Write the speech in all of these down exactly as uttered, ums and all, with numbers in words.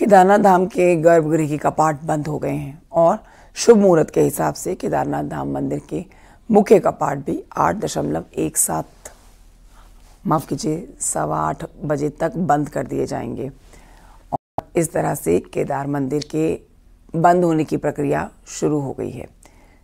केदारनाथ धाम के गर्भगृह के कपाट बंद हो गए हैं और शुभ मुहूर्त के हिसाब से केदारनाथ धाम मंदिर के मुख्य कपाट भी आठ दशमलव एक सात माफ कीजिए सवा आठ बजे तक बंद कर दिए जाएंगे और इस तरह से केदार मंदिर के बंद होने की प्रक्रिया शुरू हो गई है।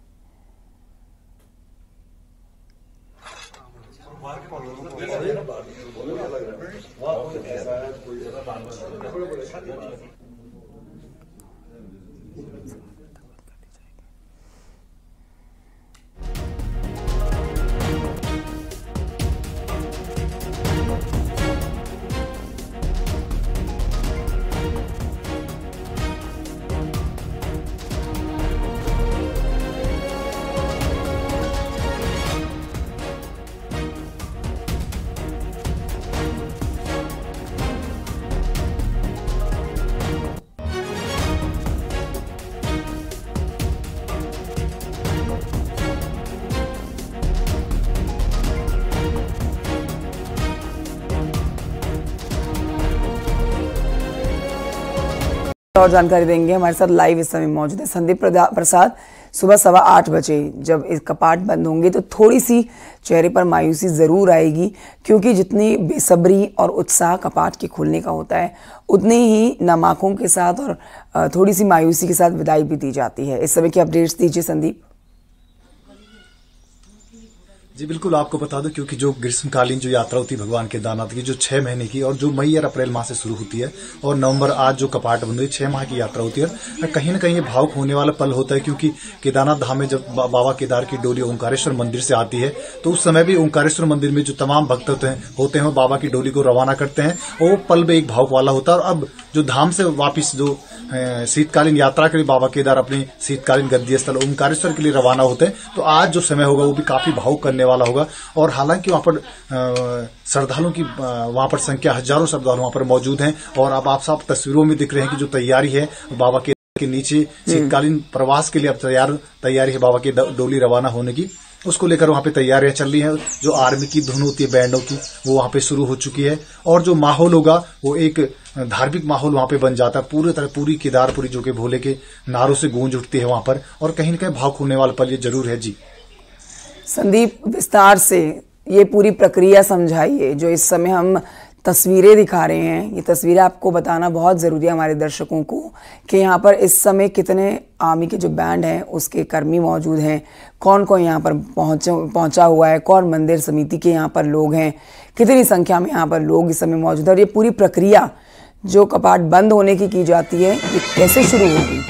और जानकारी देंगे हमारे साथ लाइव इस समय मौजूद है संदीप प्रसाद। सुबह सवा आठ बजे जब इस कपाट बंद होंगे तो थोड़ी सी चेहरे पर मायूसी ज़रूर आएगी, क्योंकि जितनी बेसब्री और उत्साह कपाट के खुलने का होता है उतनी ही नामाकों के साथ और थोड़ी सी मायूसी के साथ विदाई भी दी जाती है। इस समय की अपडेट्स दीजिए संदीप। जी बिल्कुल, आपको बता दूं क्योंकि जो ग्रीष्मकालीन जो यात्रा होती है भगवान केदारनाथ की, जो छह महीने की और जो मई और अप्रैल माह से शुरू होती है और नवंबर आज जो कपाट बंद हुई, छह माह की यात्रा होती है, कहीं ना कहीं ये भावुक होने वाला पल होता है। क्योंकि केदारनाथ धाम में जब बाबा केदार की डोली ओंकारेश्वर मंदिर से आती है तो उस समय भी ओंकारेश्वर मंदिर में जो तमाम भक्त होते हैं होते हैं वो बाबा की डोली को रवाना करते हैं और वो पल भी एक भावुक वाला होता है। और अब जो धाम से वापिस जो शीतकालीन यात्रा के लिए बाबा केदार अपने शीतकालीन गद्दी स्थल ओंकारेश्वर के लिए रवाना होते हैं, तो आज जो समय होगा वो भी काफी भावुक करने वाला होगा। और हालांकि वहां पर श्रद्धालुओं की वहां पर संख्या हजारों श्रद्धालु वहां पर मौजूद हैं और अब आप सब तस्वीरों में दिख रहे हैं कि जो तैयारी है बाबा के के नीचे शीतकालीन प्रवास के लिए अब तैयार तैयारी है बाबा की डोली रवाना होने की, उसको लेकर वहां पे तैयारियां चल रही हैं। जो आर्मी की धुन होती है बैंडों की वो वहां पे शुरू हो चुकी है और जो माहौल होगा वो एक धार्मिक माहौल वहां पे बन जाता है। पूरी तरह पूरी केदारपुरी जो कि भोले के नारों से गूंज उठती है वहां पर और कहीं न कहीं भावुक होने वाला पल ये जरूर है। जी संदीप, विस्तार से ये पूरी प्रक्रिया समझाइए। जो इस समय हम तस्वीरें दिखा रहे हैं, ये तस्वीरें आपको बताना बहुत ज़रूरी है हमारे दर्शकों को कि यहाँ पर इस समय कितने आर्मी के जो बैंड हैं उसके कर्मी मौजूद हैं, कौन कौन यहाँ पर पहुँचा पहुँचा हुआ है, कौन मंदिर समिति के यहाँ पर लोग हैं, कितनी संख्या में यहाँ पर लोग इस समय मौजूद हैं और ये पूरी प्रक्रिया जो कपाट बंद होने की की जाती है ये कैसे शुरू होगी।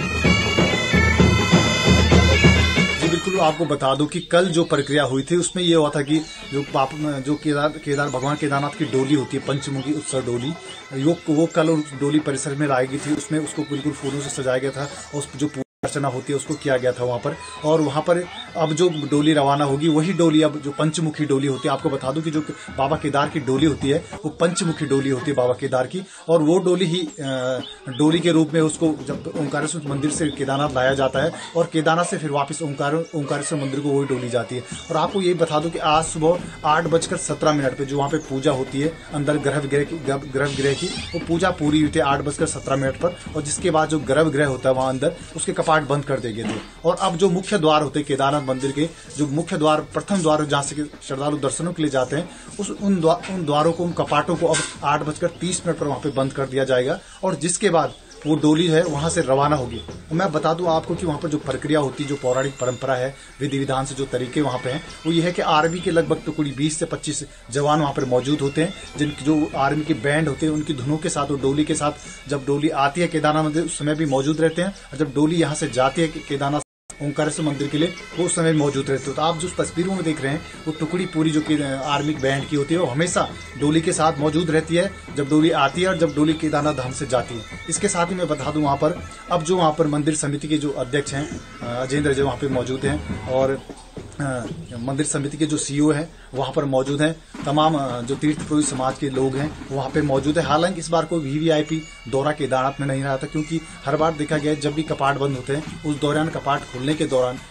आपको बता दूं कि कल जो प्रक्रिया हुई थी उसमें ये हुआ था कि जो पाप जो केदार केदार भगवान केदारनाथ की डोली होती है पंचमुखी उत्सव डोली, वो वो कल उस डोली परिसर में लाई गई थी। उसमें उसको बिल्कुल फूलों से सजाया गया था और उस जो अर्चना होती है उसको किया गया था वहां पर। और वहां पर अब जो डोली रवाना होगी वही डोली अब जो पंचमुखी डोली होती है। आपको बता दूं कि जो बाबा केदार की डोली होती है वो पंचमुखी डोली होती है बाबा केदार की, और वो डोली ही डोली के रूप में उसको जब ओंकारेश्वर मंदिर से केदारनाथ लाया जाता है और केदारनाथ से फिर वापस ओंकार ओंकारेश्वर मंदिर को वही डोली जाती है। और आपको ये बता दूं कि आज सुबह आठ बजकर सत्रह मिनट पे जो वहाँ पे पूजा होती है अंदर गर्भगृह की गर्भगृह की वो पूजा पूरी हुई थी आठ बजकर सत्रह मिनट पर, और जिसके बाद जो गर्भगृह होता है वहां अंदर उसके कपाट बंद कर देंगे थे। और अब जो मुख्य द्वार होते हैं केदारनाथ मंदिर के, जो मुख्य द्वार प्रथम द्वार जहां से श्रद्धालु दर्शनों के लिए जाते हैं, उस उन द्वार उन द्वारों को उन कपाटों को अब आठ बजकर तीस मिनट पर वहां पे बंद कर दिया जाएगा और जिसके बाद वो डोली है वहां से रवाना होगी। मैं बता दूं आपको कि वहां पर जो प्रक्रिया होती है, जो पौराणिक परंपरा है, विधि विधान से जो तरीके वहां पे हैं वो ये है कि आर्मी के लगभग तो कुछ बीस से पच्चीस जवान वहां पर मौजूद होते हैं, जिनकी जो आर्मी के बैंड होते हैं उनकी धुनों के साथ वो डोली के साथ जब डोली आती है केदारनाथ मंदिर उस समय भी मौजूद रहते हैं, और जब डोली यहाँ से जाती है केदारनाथ ओंकारेश्वर मंदिर के लिए वो उस समय मौजूद रहते हो। तो आप जो तस्वीरों में देख रहे हैं वो टुकड़ी पूरी जो कि आर्मी बैंड की होती है वो हमेशा डोली के साथ मौजूद रहती है जब डोली आती है और जब डोली केदारनाथ धाम से जाती है। इसके साथ ही मैं बता दूं वहाँ पर अब जो वहाँ पर मंदिर समिति के जो अध्यक्ष हैं अजेंद्र जी वहाँ पे मौजूद हैं और मंदिर समिति के जो सीईओ हैं वहाँ पर मौजूद हैं, तमाम जो तीर्थपुरी समाज के लोग हैं वहाँ पे मौजूद है। हालांकि इस बार कोई वीवीआईपी दौरा केदारनाथ में नहीं रहा था, क्योंकि हर बार देखा गया जब भी कपाट बंद होते हैं उस दौरान कपाट खुलने के दौरान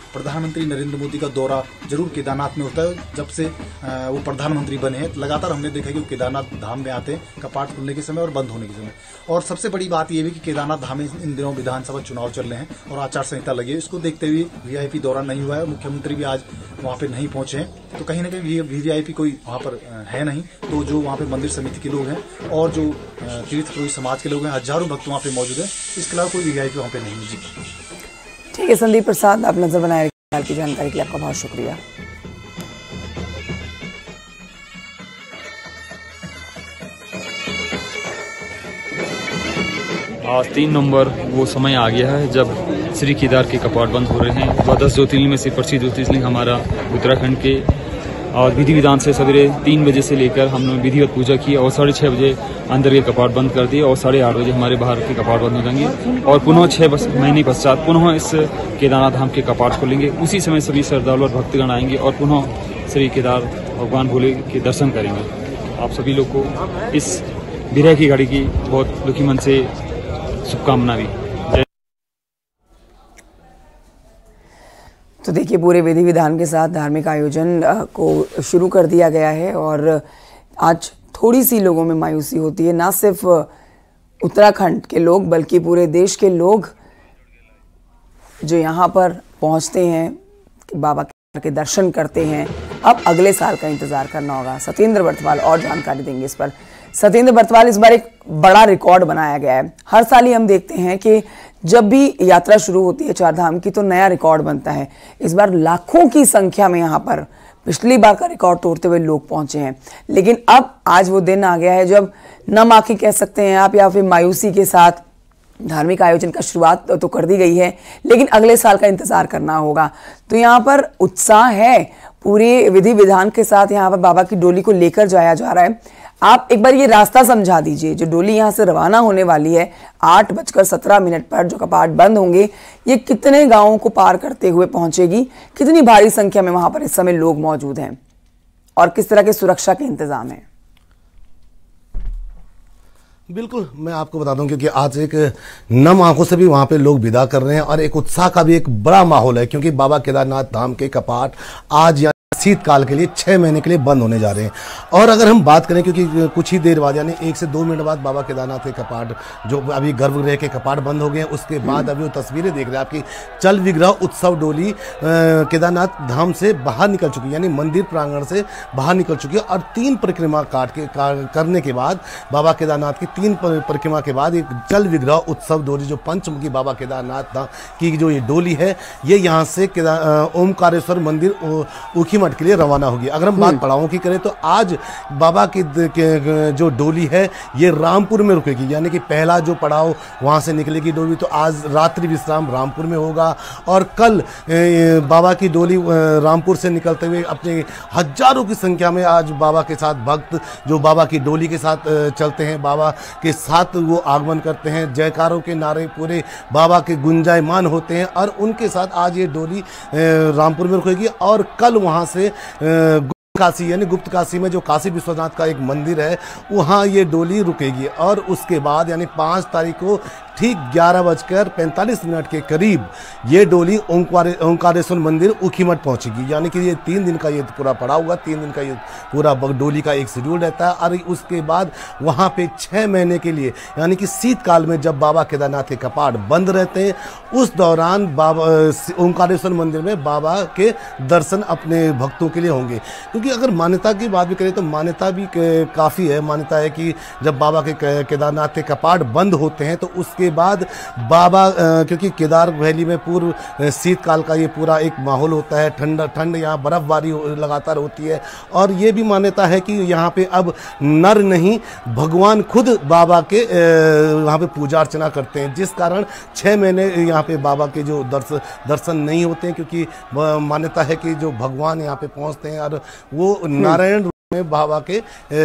प्रधानमंत्री नरेंद्र मोदी का दौरा जरूर केदारनाथ में होता है। जब से वो प्रधानमंत्री बने हैं लगातार हमने देखा कि वो केदारनाथ धाम में आते हैं कपाट खुलने के समय और बंद होने के समय। और सबसे बड़ी बात यह भी कि केदारनाथ धाम में इन दिनों विधानसभा चुनाव चल रहे हैं और आचार संहिता लगी है, इसको देखते हुए वीआईपी दौरा नहीं हुआ है। मुख्यमंत्री भी आज वहाँ पे नहीं पहुंचे हैं, तो कहीं ना कहीं वीवीआईपी कोई वहाँ पर है नहीं। तो जो वहाँ पे मंदिर समिति के लोग हैं और जो तीर्थ पुरोहित समाज के लोग हैं, हजारों भक्त वहाँ पे मौजूद हैं, इसके अलावा कोई वीवीआईपी वहाँ पे नहीं है। जी ठीक है संदीप प्रसाद, आप नजर बनाए रखिए। की जानकारी के लिए आपका बहुत शुक्रिया। आज तीन नवंबर वो समय आ गया है जब श्री केदार के कपाट बंद हो रहे हैं। द्वादश ज्योतिर्लिंग में से प्रसिद्ध ज्योतिर्लिंग हमारा उत्तराखंड के, और विधि विधान से सवेरे तीन बजे से लेकर हम लोग विधिवत पूजा की और साढ़े छः बजे अंदर के कपाट बंद कर दिए और साढ़े आठ बजे हमारे बाहर के कपाट बंद हो जाएंगे और पुनः छः महीने पश्चात पुनः इस केदारनाथ धाम के कपाट खोलेंगे। उसी समय सभी श्रद्धालु और भक्तगण आएंगे और पुनः श्री केदार भगवान भोले के दर्शन करेंगे। आप सभी लोग को इस विरह की घड़ी की बहुत दुखी मन से शुभकामना भी। तो देखिए पूरे विधि विधान के साथ धार्मिक आयोजन को शुरू कर दिया गया है और आज थोड़ी सी लोगों में मायूसी होती है। ना सिर्फ उत्तराखंड के लोग बल्कि पूरे देश के लोग जो यहाँ पर पहुँचते हैं, बाबा के दर्शन करते हैं। अब अगले साल का इंतजार करना होगा। सत्येंद्र बर्तवाल और जानकारी देंगे इस पर। सत्येंद्र बर्तवाल, इस बार एक बड़ा रिकॉर्ड बनाया गया है। हर साल ही हम देखते हैं कि जब भी यात्रा शुरू होती है चार धाम की तो नया रिकॉर्ड बनता है। इस बार लाखों की संख्या में यहाँ पर पिछली बार का रिकॉर्ड तोड़ते हुए लोग पहुंचे हैं, लेकिन अब आज वो दिन आ गया है जब नम आंखें कह सकते हैं आप या फिर मायूसी के साथ धार्मिक आयोजन का शुरुआत तो कर दी गई है, लेकिन अगले साल का इंतजार करना होगा। तो यहाँ पर उत्साह है, पूरे विधि विधान के साथ यहाँ पर बाबा की डोली को लेकर जाया जा रहा है। आप एक बार ये रास्ता समझा दीजिए, जो डोली यहाँ से रवाना होने वाली है आठ बजकर सत्रह मिनट पर, जो कपाट बंद होंगे, ये कितने गांवों को पार करते हुए पहुंचेगी, कितनी भारी संख्या में वहां पर इस समय लोग मौजूद हैं और किस तरह के सुरक्षा के इंतजाम है? बिल्कुल, मैं आपको बता दूं क्योंकि आज एक नम आंखों से भी वहां पे लोग विदा कर रहे हैं और एक उत्साह का भी एक बड़ा माहौल है क्योंकि बाबा केदारनाथ धाम के कपाट आज या शीतकाल के लिए छह महीने के लिए बंद होने जा रहे हैं। और अगर हम बात करें क्योंकि कुछ ही देर बाद यानी एक से दो मिनट बाद बाबा केदारनाथ के कपाट जो अभी गर्भगृह के कपाट बंद हो गए हैं, उसके बाद अभी वो तस्वीरें देख रहे हैं आपकी चल विग्रह उत्सव डोली केदारनाथ धाम से बाहर निकल चुकी है, यानी मंदिर प्रांगण से बाहर निकल चुकी है। और तीन परिक्रमा काट के करने के बाद बाबा केदारनाथ की तीन परिक्रमा के बाद एक चल विग्रह उत्सव डोली जो पंचमुखी बाबा केदारनाथ की जो ये डोली है, ये यहाँ से ओमकारेश्वर मंदिर ऊखीमठ के लिए रवाना होगी। अगर हम बात पड़ावों की करें तो आज बाबा की जो डोली है ये रामपुर में रुकेगी, यानी कि पहला जो पड़ाव वहां से निकलेगी डोली, तो आज रात्रि विश्राम रामपुर में होगा और कल बाबा की डोली रामपुर से निकलते हुए अपने हजारों की संख्या में आज बाबा के साथ भक्त जो बाबा की डोली के साथ चलते हैं, बाबा के साथ वो आगमन करते हैं, जयकारों के नारे पूरे बाबा के गुंजायमान होते हैं और उनके साथ आज ये डोली रामपुर में रुकेगी। और कल वहां से गुप्त काशी यानी गुप्त काशी में जो काशी विश्वनाथ का एक मंदिर है वहां ये डोली रुकेगी और उसके बाद यानी पाँच तारीख को ठीक ग्यारह बजकर पैंतालीस मिनट के करीब ये डोली ओंकारे ओंकारेश्वर मंदिर ऊखीमठ पहुंचेगी। यानी कि ये तीन दिन का ये पूरा पड़ा हुआ तीन दिन का ये पूरा डोली का एक शेड्यूल रहता है और उसके बाद वहाँ पे छः महीने के लिए यानी कि शीतकाल में जब बाबा केदारनाथ के कपाट बंद रहते हैं उस दौरान बाबा ओंकारेश्वर मंदिर में बाबा के दर्शन अपने भक्तों के लिए होंगे। क्योंकि अगर मान्यता की बात भी करें तो मान्यता भी काफ़ी है। मान्यता है कि जब बाबा के केदारनाथ के कपाट बंद होते हैं तो उसके बाद बाबा क्योंकि केदार वैली में पूर्व शीतकाल का ये पूरा एक माहौल होता है, ठंड ठंड यहाँ बर्फबारी लगातार होती है और ये भी मान्यता है कि यहाँ पे अब नर नहीं भगवान खुद बाबा के वहाँ पे पूजा अर्चना करते हैं, जिस कारण छः महीने यहाँ पे बाबा के जो दर्श दर्शन नहीं होते हैं क्योंकि मान्यता है कि जो भगवान यहाँ पे पहुँचते हैं और वो नारायण रूप में बाबा के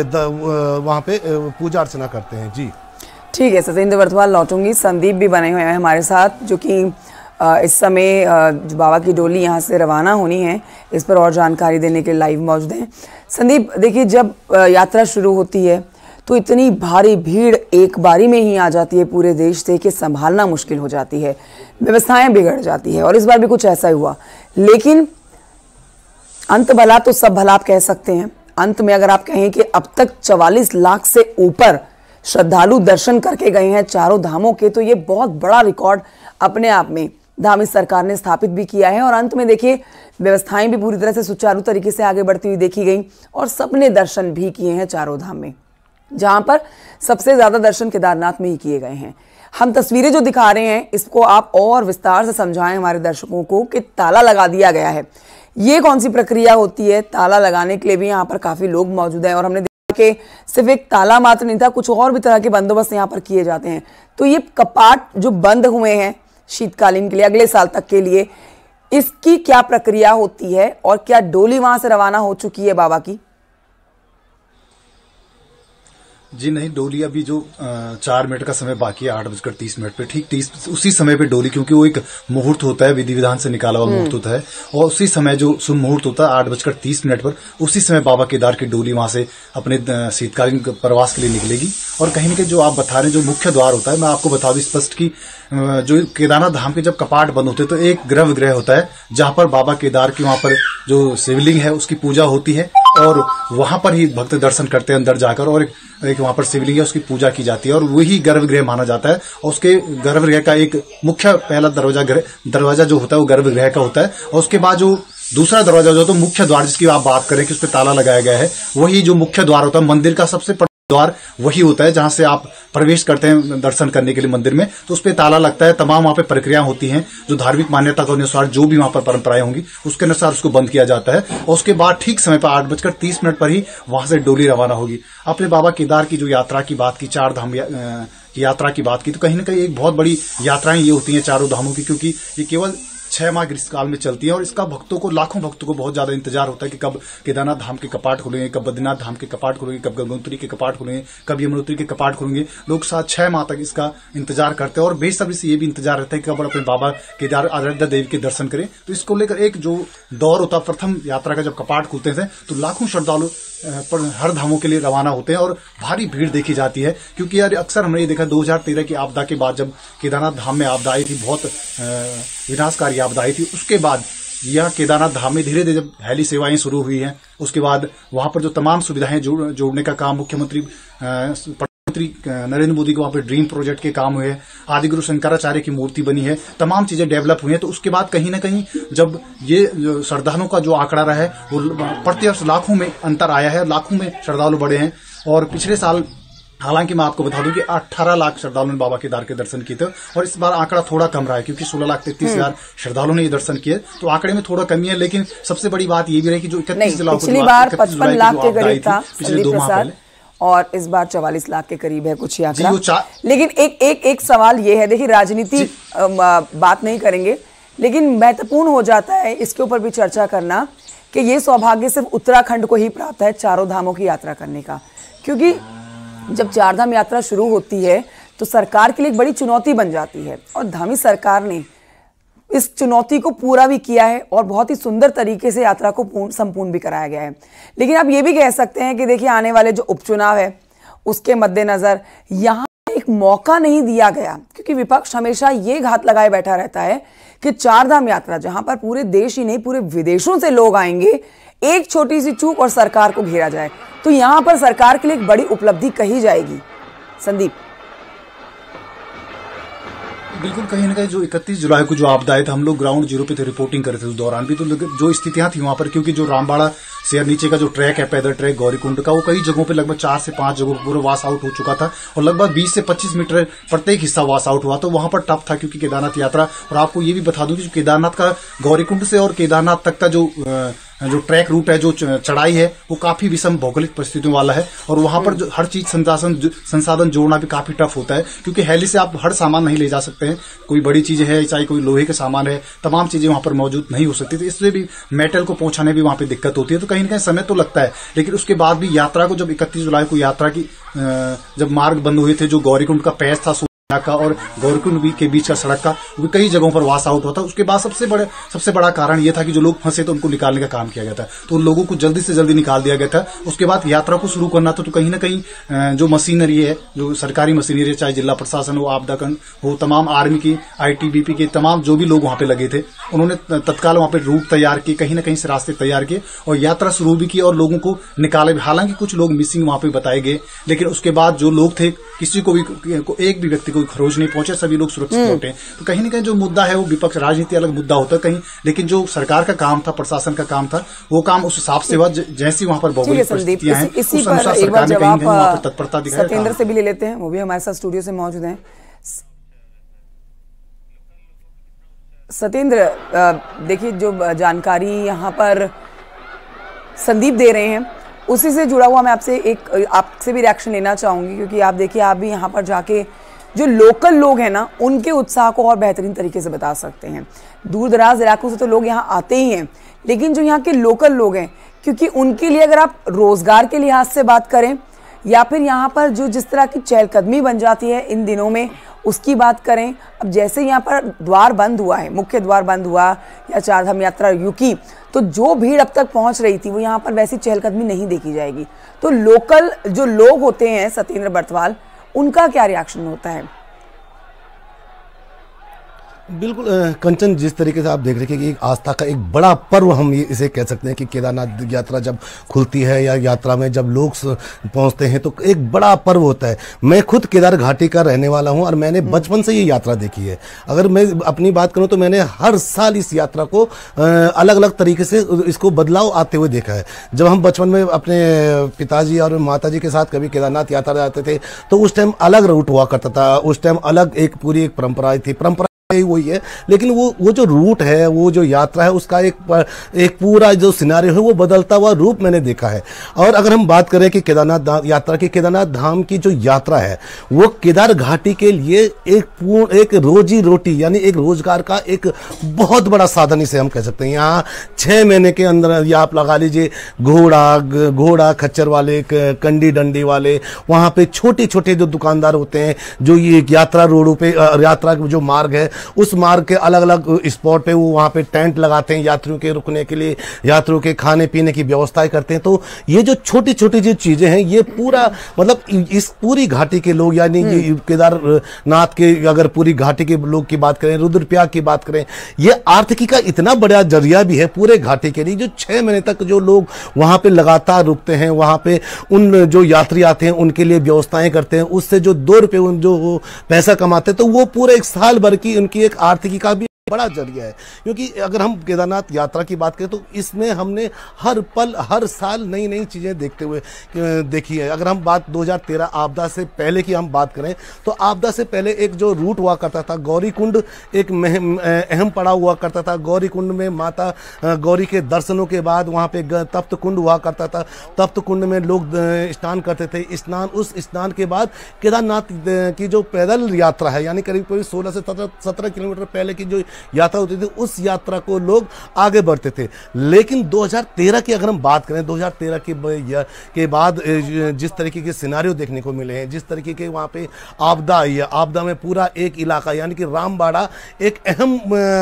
वहाँ पे पूजा अर्चना करते हैं। जी ठीक है, सत्येंद्र बर्तवाल लौटूंगी। संदीप भी बने हुए हैं हमारे साथ जो कि इस समय जो बाबा की डोली यहाँ से रवाना होनी है इस पर और जानकारी देने के लिए लाइव मौजूद हैं। संदीप, देखिए जब यात्रा शुरू होती है तो इतनी भारी भीड़ एक बारी में ही आ जाती है पूरे देश से कि संभालना मुश्किल हो जाती है, व्यवस्थाएं बिगड़ जाती है। और इस बार भी कुछ ऐसा ही हुआ। लेकिन अंत भला तो सब भला आप कह सकते हैं। अंत में अगर आप कहें कि अब तक चवालीस लाख से ऊपर श्रद्धालु दर्शन करके गए हैं चारों धामों के, तो ये बहुत बड़ा रिकॉर्ड अपने आप में धामी सरकार ने स्थापित भी किया है। और अंत में देखिए व्यवस्थाएं भी पूरी तरह से सुचारू तरीके से आगे बढ़ती हुई देखी गई और सबने दर्शन भी किए हैं चारों धाम में, जहां पर सबसे ज्यादा दर्शन केदारनाथ में ही किए गए हैं। हम तस्वीरें जो दिखा रहे हैं इसको आप और विस्तार से समझाएं हमारे दर्शकों को कि ताला लगा दिया गया है। ये कौन सी प्रक्रिया होती है? ताला लगाने के लिए भी यहाँ पर काफी लोग मौजूद हैं और हमने देखा कि सिर्फ एक ताला मात्र नहीं था, कुछ और भी तरह के बंदोबस्त यहाँ पर किए जाते हैं। तो ये कपाट जो बंद हुए हैं शीतकालीन के लिए, अगले साल तक के लिए, इसकी क्या प्रक्रिया होती है और क्या डोली वहां से रवाना हो चुकी है बाबा की? जी नहीं, डोली अभी जो चार मिनट का समय बाकी है, आठ बजकर तीस मिनट पे, ठीक तीस उसी समय पे डोली, क्योंकि वो एक मुहूर्त होता है, विधि विधान से निकाला हुआ मुहूर्त होता है, और उसी समय जो शुभ मुहूर्त होता है आठ बजकर तीस मिनट पर, उसी समय बाबा केदार की डोली वहां से अपने शीतकालीन प्रवास के लिए निकलेगी। और कहीं न कहीं जो आप बता रहे हैं, जो मुख्य द्वार होता है, मैं आपको बता दूं स्पष्ट की जो केदारनाथ धाम के जब कपाट बंद होते हैं तो एक गर्भगृह होता है जहां पर बाबा केदार की वहां पर जो शिवलिंग है उसकी पूजा होती है, और वहां पर ही भक्त दर्शन करते हैं अंदर जाकर, और एक, एक वहां पर शिवलिंग है उसकी पूजा की जाती है, और वही गर्भगृह माना जाता है। और उसके गर्भगृह का एक मुख्य पहला दरवाजा दरवाजा जो होता है वो गर्भगृह का होता है, और उसके बाद जो दूसरा दरवाजा जो तो मुख्य द्वार जिसकी आप बात करें कि उस पर ताला लगाया गया है, वही जो मुख्य द्वार होता है मंदिर का सबसे द्वार वही होता है जहां से आप प्रवेश करते हैं दर्शन करने के लिए मंदिर में, तो उस पर ताला लगता है। तमाम वहां पे प्रक्रिया होती हैं जो धार्मिक मान्यता के अनुसार जो भी वहां पर परंपराएं होंगी उसके अनुसार उसको बंद किया जाता है, और उसके बाद ठीक समय पर आठ बजकर तीस मिनट पर ही वहां से डोली रवाना होगी। आपने बाबा केदार की जो यात्रा की बात की, चार धाम या, यात्रा की बात की, तो कहीं ना कहीं एक बहुत बड़ी यात्राएं ये होती हैं चारों धामों की, क्योंकि ये केवल छह माह ग्रीष्मकाल में चलती है, और इसका भक्तों को, लाखों भक्तों को बहुत ज्यादा इंतजार होता है कि कब केदारनाथ धाम के कपाट खुलेंगे, कब बद्रीनाथ धाम के कपाट खुलेंगे, कब गंगोत्री के कपाट खुलेंगे, कब यमुनोत्री के कपाट खुलेंगे। लोग सात छह माह तक इसका इंतजार करते हैं, और बेसब्री से ये भी इंतजार रहता है कि कब अपने बाबा केदार आराध्या देवी के दर्शन करें। तो इसको लेकर एक जो दौर होता है, प्रथम यात्रा का जब कपाट खुलते थे तो लाखों श्रद्धालु पर हर धामों के लिए रवाना होते हैं, और भारी भीड़ देखी जाती है। क्योंकि यार अक्सर हमने ये देखा दो हज़ार तेरह की आपदा के बाद जब केदारनाथ धाम में आपदा आई थी, बहुत विनाशकारी आपदा आई थी, उसके बाद यह केदारनाथ धाम में धीरे धीरे जब हेली सेवाएं शुरू हुई हैं, उसके बाद वहां पर जो तमाम सुविधाएं जोड़, जोड़ने का काम मुख्यमंत्री प्रधानमंत्री नरेंद्र मोदी के वहां पर ड्रीम प्रोजेक्ट के काम हुए, आदिगुरु शंकराचार्य की मूर्ति बनी है, तमाम चीजें डेवलप हुई हैं। तो उसके बाद कहीं ना कहीं जब ये श्रद्धालुओं का जो आंकड़ा रहा है वो प्रति वर्ष लाखों में अंतर आया है, लाखों में श्रद्धालु बढ़े हैं। और पिछले साल हालांकि मैं आपको बता दूं कि अठारह लाख श्रद्धालुओं ने बाबा केदार के दर्शन किए थे, और इस बार आंकड़ा थोड़ा कम रहा है क्योंकि सोलह लाख तैतीस हजार श्रद्धालुओं ने ये दर्शन किए, तो आंकड़े में थोड़ा कमी है। लेकिन सबसे बड़ी बात ये भी रही कि जो इकतीस जुलाई पिछली बार पचपन लाख के करीब था पिछले दो माह पहले, और इस बार चवालीस लाख के करीब है कुछ आंकड़ा। लेकिन एक एक एक सवाल ये है, देखिए राजनीति बात नहीं करेंगे, लेकिन महत्वपूर्ण हो जाता है इसके ऊपर भी चर्चा करना कि ये सौभाग्य सिर्फ उत्तराखंड को ही प्राप्त है चारों धामों की यात्रा करने का। क्योंकि जब चार धाम यात्रा शुरू होती है तो सरकार के लिए एक बड़ी चुनौती बन जाती है, और धामी सरकार ने इस चुनौती को पूरा भी किया है, और बहुत ही सुंदर तरीके से यात्रा को संपूर्ण भी कराया गया है। लेकिन आप ये भी कह सकते हैं कि देखिए आने वाले जो उपचुनाव है उसके मद्देनजर यहाँ एक मौका नहीं दिया गया, क्योंकि विपक्ष हमेशा ये घात लगाए बैठा रहता है कि चार धाम यात्रा जहां पर पूरे देश ही नहीं पूरे विदेशों से लोग आएंगे, एक छोटी सी चूक और सरकार को घेरा जाए, तो यहां पर सरकार के लिए एक बड़ी उपलब्धि कही जाएगी। संदीप, बिल्कुल कहीं ना कहीं जो इकतीस जुलाई को जो आपदा आए थे, हम लोग ग्राउंड जीरो पे थे, रिपोर्टिंग कर रहे थे उस दौरान भी, तो जो स्थितियां थी वहां पर, क्योंकि जो रामबाड़ा से नीचे का जो ट्रैक है पैदल ट्रैक गौरीकुंड का, वो कई जगहों पे लगभग चार से पांच जगहों पर पूरा वॉश आउट हो चुका था, और लगभग बीस से पच्चीस मीटर प्रत्येक हिस्सा वॉश आउट हुआ, तो वहां पर टफ था क्योंकि केदारनाथ यात्रा। और आपको ये भी बता दूं कि केदारनाथ का गौरीकुंड से और केदारनाथ तक का जो जो ट्रैक रूट है, जो चढ़ाई है, वो काफी विषम भौगोलिक परिस्थितियों वाला है, और वहां पर जो हर चीज संसाधन संसाधन जोड़ना भी काफी टफ होता है, क्योंकि हेली से आप हर सामान नहीं ले जा सकते हैं। कोई बड़ी चीज है, चाहे कोई लोहे के सामान है, तमाम चीजें वहां पर मौजूद नहीं हो सकती, तो इसलिए भी मेटल को पहुंचाने भी वहां पे दिक्कत होती है। तो कहीं ना कहीं समय तो लगता है, लेकिन उसके बाद भी यात्रा को जब इकतीस जुलाई को यात्रा की जब मार्ग बंद हुए थे, जो गौरीकुंड का पैच था का और गौरीकुंड भी के बीच का सड़क का भी कई जगहों पर वॉश आउट होता। उसके बाद सबसे बड़े सबसे बड़ा कारण यह था कि जो लोग फंसे तो उनको निकालने का काम किया गया था, तो उन लोगों को जल्दी से जल्दी निकाल दिया गया था। उसके बाद यात्रा को शुरू करना था, तो कहीं ना कहीं जो मशीनरी है, जो सरकारी मशीनरी है, चाहे जिला प्रशासन हो, आपदा हो, तमाम आर्मी की, आईटीबीपी के तमाम जो भी लोग वहां पे लगे थे, उन्होंने तत्काल वहां पे रूट तैयार किए, कहीं ना कहीं से रास्ते तैयार किए और यात्रा शुरू भी की और लोगों को निकाले। हालांकि कुछ लोग मिसिंग वहां पे बताए गए, लेकिन उसके बाद जो लोग थे, किसी को भी को एक भी व्यक्ति को खरोच नहीं पहुंचे, सभी लोग सुरक्षित लौटे। तो कहीं ना कहीं जो मुद्दा है वो विपक्ष राजनीति अलग मुद्दा होता है कहीं, लेकिन जो सरकार का काम था, प्रशासन का काम था, वो काम उस हिसाब से हुआ जैसी वहां पर भौगोलिक परिस्थितियां हैं उस अनुसार सरकार ने कहीं वहां पर तत्परता दिखाई। सत्येंद्र से भी ले लेते हैं, वो भी हमारे साथ स्टूडियो से मौजूद हैं। सत्येंद्र, देखिए जो जानकारी यहाँ पर संदीप दे रहे हैं उसी से जुड़ा हुआ मैं आपसे एक आपसे भी रिएक्शन लेना चाहूंगी, क्योंकि आप देखिए आप भी यहाँ पर जाके जो लोकल लोग हैं ना उनके उत्साह को और बेहतरीन तरीके से बता सकते हैं। दूर दराज इलाकों से तो लोग यहाँ आते ही हैं, लेकिन जो यहाँ के लोकल लोग हैं, क्योंकि उनके लिए अगर आप रोजगार के लिहाज से बात करें या फिर यहाँ पर जो जिस तरह की चहलकदमी बन जाती है इन दिनों में उसकी बात करें, अब जैसे यहाँ पर द्वार बंद हुआ है, मुख्य द्वार बंद हुआ या चारधाम यात्रा रुकी, तो जो भीड़ अब तक पहुंच रही थी वो यहाँ पर वैसी चहलकदमी नहीं देखी जाएगी। तो लोकल जो लोग होते हैं सत्येंद्र बर्तवाल, उनका क्या रिएक्शन होता है? बिल्कुल कंचन, जिस तरीके से आप देख रहे हैं कि एक आस्था का एक बड़ा पर्व हम ये इसे कह सकते हैं कि केदारनाथ यात्रा जब खुलती है या यात्रा में जब लोग पहुंचते हैं तो एक बड़ा पर्व होता है। मैं खुद केदार घाटी का रहने वाला हूं और मैंने बचपन से ये यात्रा देखी है। अगर मैं अपनी बात करूं तो मैंने हर साल इस यात्रा को अलग अलग तरीके से इसको बदलाव आते हुए देखा है। जब हम बचपन में अपने पिताजी और माताजी के साथ कभी केदारनाथ यात्रा जाते थे तो उस टाइम अलग रूट हुआ करता था, उस टाइम अलग एक पूरी एक परंपरा थी, परंपरा वही है, लेकिन वो वो जो रूट है, वो जो यात्रा है, उसका एक एक पूरा जो सिनारियो है वो बदलता हुआ रूप मैंने देखा है। और अगर हम बात करें कि केदारनाथ यात्रा की, केदारनाथ धाम की जो यात्रा है वो केदार घाटी के लिए एक पूर्ण एक रोजी रोटी यानी एक रोजगार का एक बहुत बड़ा साधन इसे हम कह सकते हैं। यहाँ छह महीने के अंदर या आप लगा लीजिए घोड़ा घोड़ा खच्चर वाले, कंडी डंडी वाले, वहां पे छोटे छोटे जो दुकानदार होते हैं, जो ये यात्रा रोडों पे यात्रा जो मार्ग है उस मार्ग के अलग अलग स्पॉट पे वो वहां पे टेंट लगाते हैं यात्रियों के रुकने के लिए, यात्रियों के खाने पीने की व्यवस्थाएं करते हैं। तो ये जो छोटी छोटी जो चीजें हैं ये पूरा मतलब इस पूरी घाटी के लोग यानी केदारनाथ के अगर पूरी घाटी के लोग की बात करें, रुद्रप्रयाग की बात करें, ये आर्थिकी का इतना बड़ा जरिया भी है पूरे घाटी के लिए। जो छह महीने तक जो लोग वहां पे लगातार रुकते हैं, वहां पे उन जो यात्री आते हैं उनके लिए व्यवस्थाएं करते हैं, उससे जो दो रुपये जो पैसा कमाते हैं तो वो पूरे एक साल भर की उनकी एक आर्थिकी का भी बड़ा जरिया है। क्योंकि अगर हम केदारनाथ यात्रा की बात करें तो इसमें हमने हर पल हर साल नई नई चीजें देखते हुए देखी है। अगर हम बात दो हज़ार तेरह आपदा से पहले की हम बात करें तो आपदा से पहले एक जो रूट हुआ करता था गौरीकुंड एक अहम पड़ाव हुआ करता था। गौरीकुंड में माता गौरी के दर्शनों के बाद वहां पे तप्त कुंड हुआ करता था। तप्त कुंड में लोग स्नान करते थे। स्नान उस स्नान के बाद केदारनाथ की जो पैदल यात्रा है यानी करीब करीब सोलह से सत्रह किलोमीटर पहले की जो यात्रा होती थी उस यात्रा को लोग आगे बढ़ते थे। लेकिन दो हज़ार तेरह की अगर हम बात करें, दो हज़ार तेरह के के बाद जिस तरीके के सिनारियो देखने को मिले हैं, जिस तरीके के वहां पे आपदा आई है, आपदा में पूरा एक इलाका यानी कि रामबाड़ा एक अहम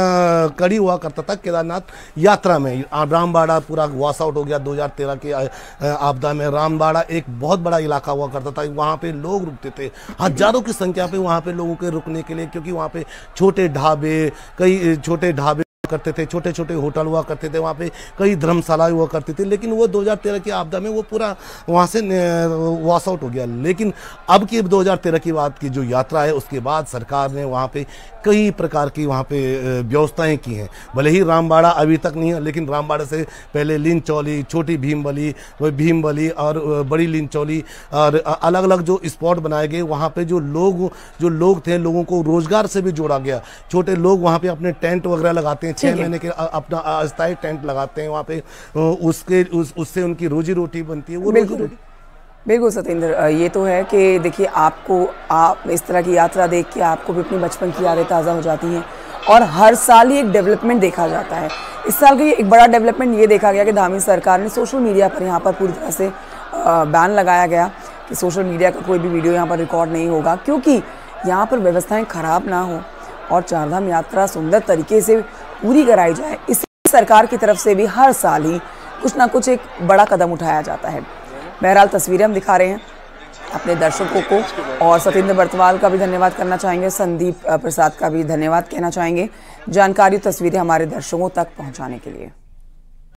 कड़ी हुआ करता था केदारनाथ यात्रा में। रामबाड़ा पूरा वॉश आउट हो गया दो हज़ार तेरह के आपदा में। रामबाड़ा एक बहुत बड़ा इलाका हुआ करता था, वहां पे लोग रुकते थे हजारों की संख्या पे वहां पे लोगों के रुकने के लिए, क्योंकि वहां पे छोटे ढाबे कई छोटे ढाबे करते थे, छोटे छोटे होटल हुआ करते थे, वहाँ पे कई धर्मशालाएं हुआ करती थी। लेकिन वो दो हज़ार तेरह की आपदा में वो पूरा वहाँ से वॉश आउट हो गया। लेकिन अब की दो हज़ार तेरह की बात की जो यात्रा है उसके बाद सरकार ने वहाँ पे कई प्रकार की वहाँ पे व्यवस्थाएं की हैं। भले ही रामबाड़ा अभी तक नहीं है, लेकिन रामबाड़ा से पहले लिंचौली, छोटी भीमबली, भीमबली और बड़ी लिंचौली और अलग अलग जो स्पॉट बनाए गए, वहाँ पे जो लोग जो लोग थे लोगों को रोजगार से भी जोड़ा गया। छोटे लोग वहाँ पे अपने टेंट वगैरह लगाते हैं, छह महीने के अपना अस्थायी टेंट लगाते हैं वहाँ पे, उसके उस, उससे उनकी रोजी रोटी बनती है। वो रोजी रोटी बिल्कुल सत्येंद्र, ये तो है कि देखिए आपको आप इस तरह की यात्रा देख के आपको भी अपनी बचपन की यादें ताज़ा हो जाती हैं और हर साल ही एक डेवलपमेंट देखा जाता है। इस साल का एक बड़ा डेवलपमेंट ये देखा गया कि धामी सरकार ने सोशल मीडिया पर यहाँ पर पूरी तरह से बैन लगाया गया कि सोशल मीडिया का कोई भी वीडियो यहाँ पर रिकॉर्ड नहीं होगा, क्योंकि यहाँ पर व्यवस्थाएं खराब ना हो और चारधाम यात्रा सुंदर तरीके से पूरी कराई जाए, इस सरकार की तरफ से भी हर साल ही कुछ ना कुछ एक बड़ा कदम उठाया जाता है। बहरहाल तस्वीरें हम दिखा रहे हैं अपने दर्शकों को और सत्येंद्र बर्तवाल का भी धन्यवाद करना चाहेंगे, संदीप प्रसाद का भी धन्यवाद कहना चाहेंगे जानकारी तस्वीरें हमारे दर्शकों तक पहुंचाने के लिए।